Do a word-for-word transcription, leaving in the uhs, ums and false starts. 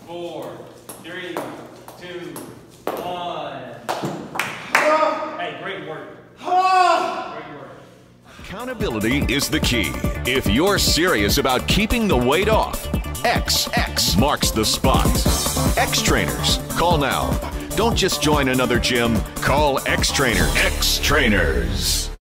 four, three, two, one. Hey, great work. Great work. Accountability is the key. If you're serious about keeping the weight off, X, X marks the spot. X Trainers. Call now. Don't just join another gym. Call X Trainers. X Trainers.